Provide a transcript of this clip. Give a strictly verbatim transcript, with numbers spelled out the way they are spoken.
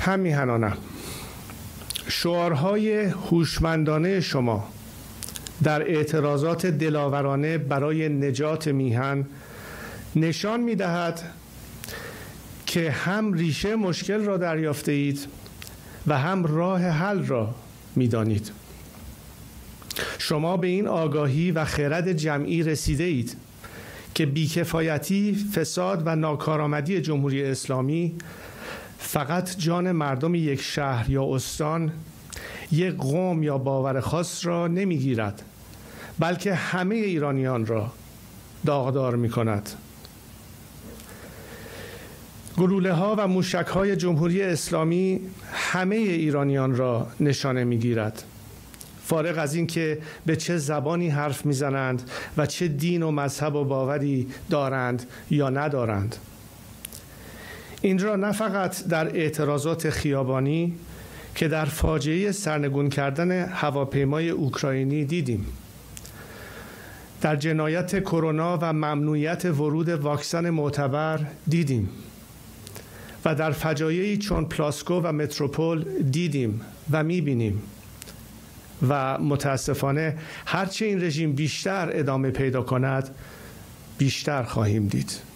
هم میهنانم، شعارهای هوشمندانه شما در اعتراضات دلاورانه برای نجات میهن نشان می‌دهد که هم ریشه مشکل را دریافته اید و هم راه حل را می‌دانید. شما به این آگاهی و خرد جمعی رسیده اید که بیکفایتی، فساد و ناکارآمدی جمهوری اسلامی فقط جان مردم یک شهر یا استان، یک قوم یا باور خاص را نمیگیرد، بلکه همه ایرانیان را داغدار می کند. گلوله ها و موشک های جمهوری اسلامی همه ایرانیان را نشانه می گیرد، فارغ از این که به چه زبانی حرف می زنند و چه دین و مذهب و باوری دارند یا ندارند. این را نه فقط در اعتراضات خیابانی که در فاجعه سرنگون کردن هواپیمای اوکراینی دیدیم، در جنایت کرونا و ممنوعیت ورود واکسن معتبر دیدیم و در فجایعی چون پلاسکو و متروپول دیدیم و می‌بینیم و متاسفانه هرچه این رژیم بیشتر ادامه پیدا کند بیشتر خواهیم دید.